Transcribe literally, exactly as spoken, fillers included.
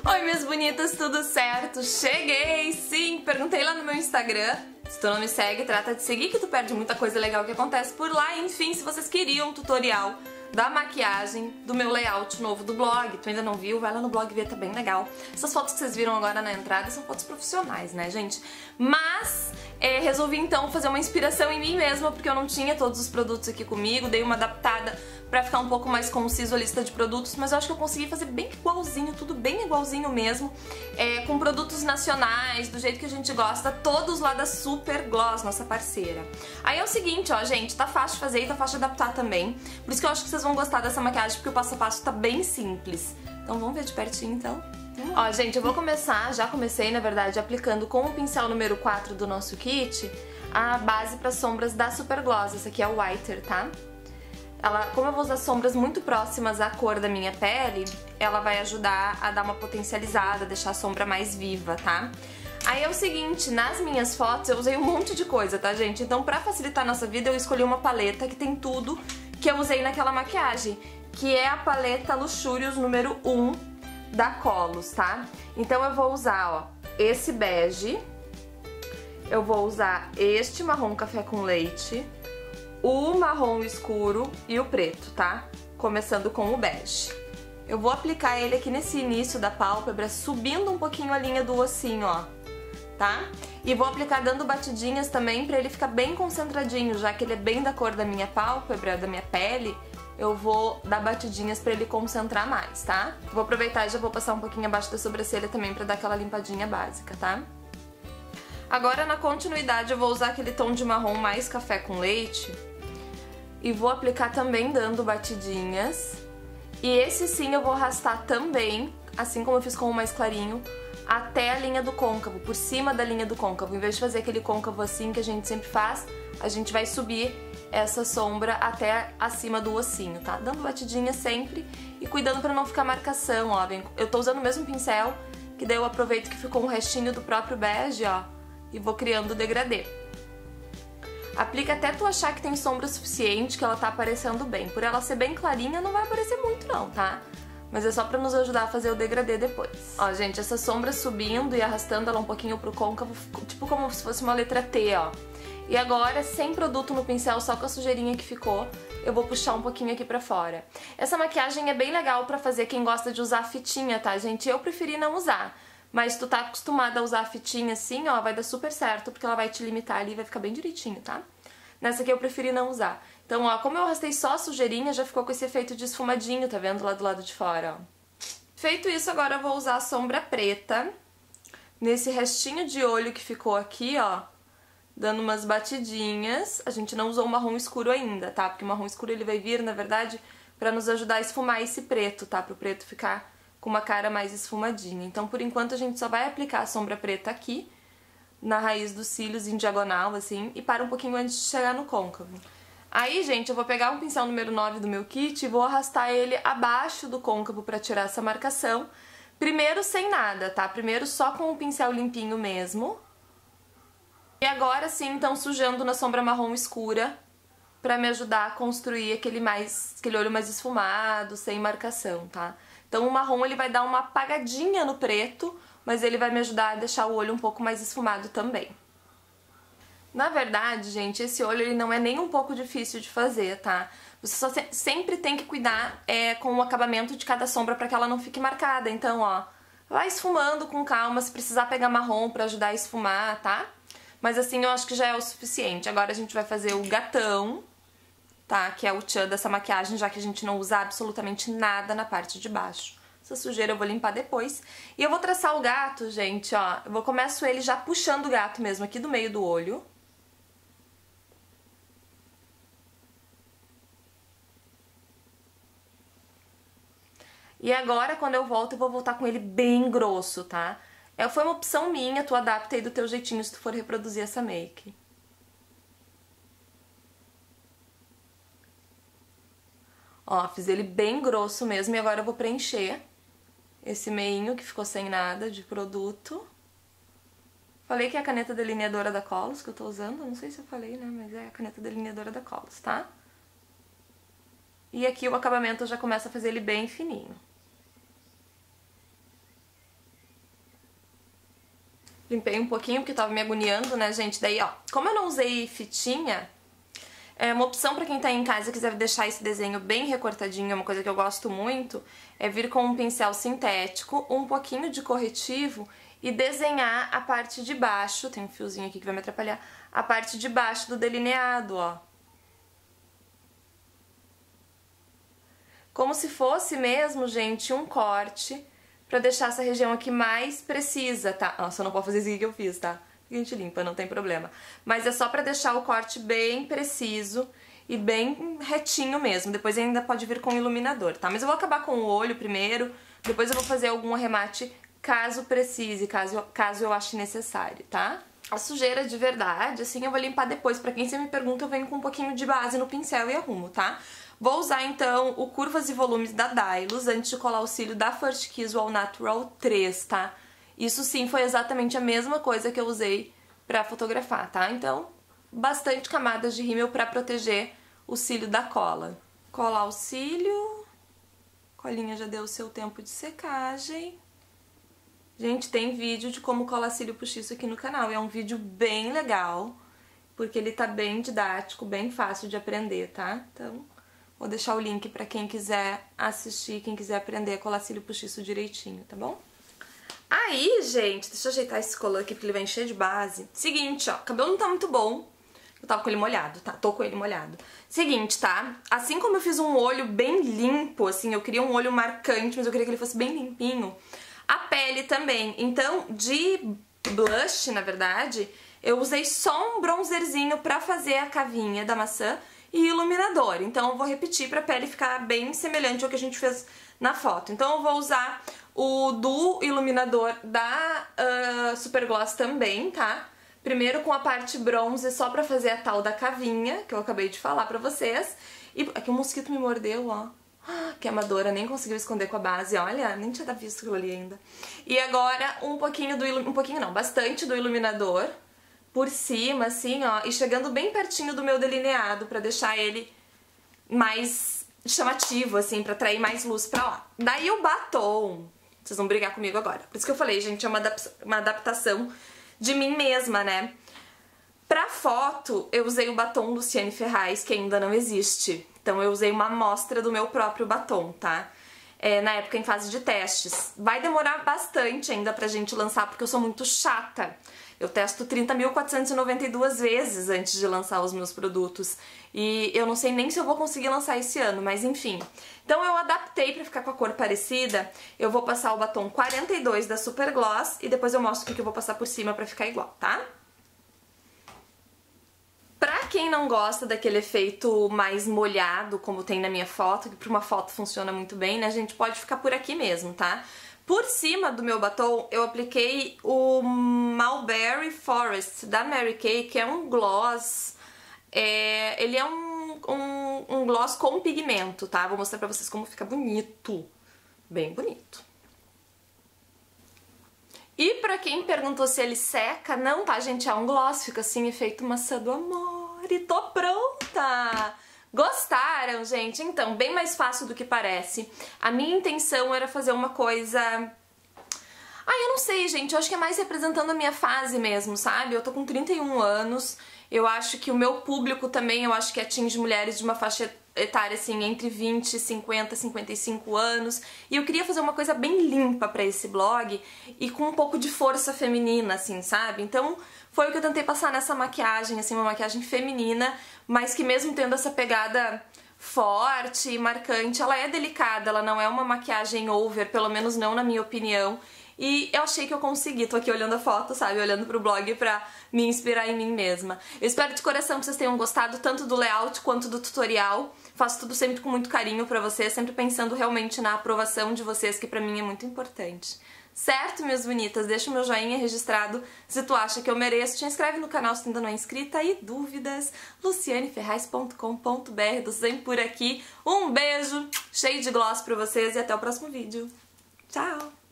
Oi, minhas bonitas, tudo certo? Cheguei, sim! Perguntei lá no meu Instagram. Se tu não me segue, trata de seguir que tu perde muita coisa legal que acontece por lá. Enfim, se vocês queriam um tutorial da maquiagem, do meu layout novo do blog, tu ainda não viu, vai lá no blog ver, tá bem legal. Essas fotos que vocês viram agora na entrada são fotos profissionais, né, gente? Mas é, resolvi então fazer uma inspiração em mim mesma, porque eu não tinha todos os produtos aqui comigo, dei uma adaptada pra ficar um pouco mais conciso a lista de produtos, mas eu acho que eu consegui fazer bem igualzinho, tudo bem igualzinho mesmo, é, com produtos nacionais, do jeito que a gente gosta, todos lá da Super Gloss, nossa parceira. Aí é o seguinte, ó, gente, tá fácil de fazer e tá fácil de adaptar também, por isso que eu acho que vocês vão gostar dessa maquiagem, porque o passo a passo tá bem simples. Então vamos ver de pertinho, então? Hum. Ó, gente, eu vou começar, já comecei, na verdade, aplicando com o pincel número quatro do nosso kit, a base para sombras da Super Gloss, essa aqui é o Whiter, tá? Ela, como eu vou usar sombras muito próximas à cor da minha pele, ela vai ajudar a dar uma potencializada, deixar a sombra mais viva, tá? Aí é o seguinte, nas minhas fotos eu usei um monte de coisa, tá, gente? Então, pra facilitar a nossa vida, eu escolhi uma paleta que tem tudo que eu usei naquela maquiagem, que é a paleta Luxurious número um da Colos, tá? Então eu vou usar, ó, esse bege, eu vou usar este marrom café com leite, o marrom escuro e o preto, tá? Começando com o bege. Eu vou aplicar ele aqui nesse início da pálpebra, subindo um pouquinho a linha do ossinho, ó, tá? E vou aplicar dando batidinhas também pra ele ficar bem concentradinho, já que ele é bem da cor da minha pálpebra, da minha pele, eu vou dar batidinhas pra ele concentrar mais, tá? Vou aproveitar e já vou passar um pouquinho abaixo da sobrancelha também pra dar aquela limpadinha básica, tá? Agora, na continuidade, eu vou usar aquele tom de marrom mais café com leite e vou aplicar também dando batidinhas. E esse sim eu vou arrastar também, assim como eu fiz com o mais clarinho, até a linha do côncavo, por cima da linha do côncavo. Em vez de fazer aquele côncavo assim que a gente sempre faz, a gente vai subir essa sombra até acima do ossinho, tá? Dando batidinha sempre e cuidando pra não ficar marcação, ó. Eu tô usando o mesmo pincel, que daí eu aproveito que ficou um restinho do próprio bege, ó, e vou criando o degradê. Aplica até tu achar que tem sombra suficiente, que ela tá aparecendo bem. Por ela ser bem clarinha, não vai aparecer muito não, tá? Mas é só pra nos ajudar a fazer o degradê depois. Ó, gente, essa sombra subindo e arrastando ela um pouquinho pro côncavo, tipo como se fosse uma letra T, ó. E agora, sem produto no pincel, só com a sujeirinha que ficou, eu vou puxar um pouquinho aqui pra fora. Essa maquiagem é bem legal pra fazer quem gosta de usar fitinha, tá, gente? Eu preferi não usar. Mas se tu tá acostumada a usar a fitinha assim, ó, vai dar super certo, porque ela vai te limitar ali e vai ficar bem direitinho, tá? Nessa aqui eu preferi não usar. Então, ó, como eu arrastei só a sujeirinha, já ficou com esse efeito de esfumadinho, tá vendo? Lá do lado de fora, ó. Feito isso, agora eu vou usar a sombra preta, nesse restinho de olho que ficou aqui, ó, dando umas batidinhas. A gente não usou o marrom escuro ainda, tá? Porque o marrom escuro ele vai vir, na verdade, pra nos ajudar a esfumar esse preto, tá? Pro preto ficar com uma cara mais esfumadinha. Então, por enquanto, a gente só vai aplicar a sombra preta aqui, na raiz dos cílios, em diagonal, assim, e para um pouquinho antes de chegar no côncavo. Aí, gente, eu vou pegar um pincel número nove do meu kit e vou arrastar ele abaixo do côncavo pra tirar essa marcação. Primeiro sem nada, tá? Primeiro só com o pincel limpinho mesmo. E agora sim, então, sujando na sombra marrom escura, pra me ajudar a construir aquele, mais, aquele olho mais esfumado, sem marcação, tá? Então o marrom ele vai dar uma apagadinha no preto, mas ele vai me ajudar a deixar o olho um pouco mais esfumado também. Na verdade, gente, esse olho ele não é nem um pouco difícil de fazer, tá? Você só se sempre tem que cuidar é, com o acabamento de cada sombra pra que ela não fique marcada. Então, ó, vai esfumando com calma, se precisar pegar marrom pra ajudar a esfumar, tá? Mas assim eu acho que já é o suficiente. Agora a gente vai fazer o gatão, tá? Que é o tchan dessa maquiagem, já que a gente não usa absolutamente nada na parte de baixo. Essa sujeira eu vou limpar depois. E eu vou traçar o gato, gente, ó. Eu vou começo ele já puxando o gato mesmo aqui do meio do olho. E agora, quando eu volto, eu vou voltar com ele bem grosso, tá? É, foi uma opção minha, tu adapta aí do teu jeitinho se tu for reproduzir essa make. Ó, fiz ele bem grosso mesmo e agora eu vou preencher esse meinho que ficou sem nada de produto. Falei que é a caneta delineadora da Colos que eu tô usando, não sei se eu falei, né, mas é a caneta delineadora da Colos, tá? E aqui o acabamento já começa a fazer ele bem fininho. Limpei um pouquinho porque tava me agoniando, né, gente? Daí, ó, como eu não usei fitinha, é uma opção pra quem tá em casa e quiser deixar esse desenho bem recortadinho, é uma coisa que eu gosto muito, é vir com um pincel sintético, um pouquinho de corretivo e desenhar a parte de baixo, tem um fiozinho aqui que vai me atrapalhar, a parte de baixo do delineado, ó. Como se fosse mesmo, gente, um corte pra deixar essa região aqui mais precisa, tá? Nossa, eu não posso fazer isso aqui que eu fiz, tá? A gente limpa, não tem problema. Mas é só pra deixar o corte bem preciso e bem retinho mesmo. Depois ainda pode vir com iluminador, tá? Mas eu vou acabar com o olho primeiro, depois eu vou fazer algum arremate caso precise, caso, caso eu ache necessário, tá? A sujeira de verdade, assim, eu vou limpar depois. Pra quem você me pergunta, eu venho com um pouquinho de base no pincel e arrumo, tá? Vou usar, então, o Curvas e Volumes da Dylos antes de colar o cílio da First Kiss All Natural três, tá? Isso sim foi exatamente a mesma coisa que eu usei pra fotografar, tá? Então, bastante camadas de rímel pra proteger o cílio da cola. Colar o cílio. Colinha já deu o seu tempo de secagem. Gente, tem vídeo de como colar cílio postiço aqui no canal. É um vídeo bem legal, porque ele tá bem didático, bem fácil de aprender, tá? Então, vou deixar o link pra quem quiser assistir, quem quiser aprender a colar cílio postiço direitinho, tá bom? Aí, gente, deixa eu ajeitar esse color aqui porque ele vai encher de base. Seguinte, ó, o cabelo não tá muito bom. Eu tava com ele molhado, tá? Tô com ele molhado. Seguinte, tá? Assim como eu fiz um olho bem limpo, assim, eu queria um olho marcante, mas eu queria que ele fosse bem limpinho. A pele também. Então, de blush, na verdade, eu usei só um bronzerzinho pra fazer a cavinha da maçã e iluminador. Então, eu vou repetir pra pele ficar bem semelhante ao que a gente fez na foto. Então, eu vou usar o do iluminador da uh, Super Gloss também, tá? Primeiro com a parte bronze, só pra fazer a tal da cavinha, que eu acabei de falar pra vocês. E aqui um mosquito me mordeu, ó. Que amadora, nem conseguiu esconder com a base, olha, nem tinha visto aquilo ali ainda. E agora um pouquinho do, um pouquinho não, bastante do iluminador por cima, assim, ó, e chegando bem pertinho do meu delineado pra deixar ele mais chamativo, assim, pra atrair mais luz pra lá. Daí o batom, vocês vão brigar comigo agora, por isso que eu falei, gente, é uma, adap uma adaptação de mim mesma, né? Pra foto, eu usei o batom Luciane Ferraz, que ainda não existe. Então eu usei uma amostra do meu próprio batom, tá? É, na época em fase de testes. Vai demorar bastante ainda pra gente lançar, porque eu sou muito chata. Eu testo trinta mil quatrocentas e noventa e duas vezes antes de lançar os meus produtos. E eu não sei nem se eu vou conseguir lançar esse ano, mas enfim. Então eu adaptei pra ficar com a cor parecida. Eu vou passar o batom quarenta e dois da Super Gloss e depois eu mostro o que eu vou passar por cima pra ficar igual, tá? Pra quem não gosta daquele efeito mais molhado, como tem na minha foto, que pra uma foto funciona muito bem, né, a gente pode ficar por aqui mesmo, tá? Por cima do meu batom, eu apliquei o Mulberry Forest da Mary Kay, que é um gloss, é, ele é um, um, um gloss com pigmento, tá? Vou mostrar pra vocês como fica bonito, bem bonito. E pra quem perguntou se ele seca, não, tá, gente? É um gloss, fica assim, efeito maçã do amor. E tô pronta! Gostaram, gente? Então, bem mais fácil do que parece. A minha intenção era fazer uma coisa... Ah, eu não sei, gente. Eu acho que é mais representando a minha fase mesmo, sabe? Eu tô com trinta e um anos. Eu acho que o meu público também, eu acho que atinge mulheres de uma faixa etária, assim, entre vinte, cinquenta, cinquenta e cinco anos. E eu queria fazer uma coisa bem limpa pra esse blog e com um pouco de força feminina, assim, sabe? Então, foi o que eu tentei passar nessa maquiagem, assim, uma maquiagem feminina, mas que mesmo tendo essa pegada forte e marcante, ela é delicada, ela não é uma maquiagem over, pelo menos não na minha opinião. E eu achei que eu consegui, tô aqui olhando a foto, sabe, olhando pro blog pra me inspirar em mim mesma. Eu espero de coração que vocês tenham gostado tanto do layout quanto do tutorial. Faço tudo sempre com muito carinho pra vocês, sempre pensando realmente na aprovação de vocês, que pra mim é muito importante. Certo, minhas bonitas? Deixa o meu joinha registrado se tu acha que eu mereço. Te inscreve no canal se tu ainda não é inscrita. E dúvidas? luciane ferraz ponto com ponto br. Tô sempre por aqui. Um beijo cheio de gloss pra vocês e até o próximo vídeo. Tchau!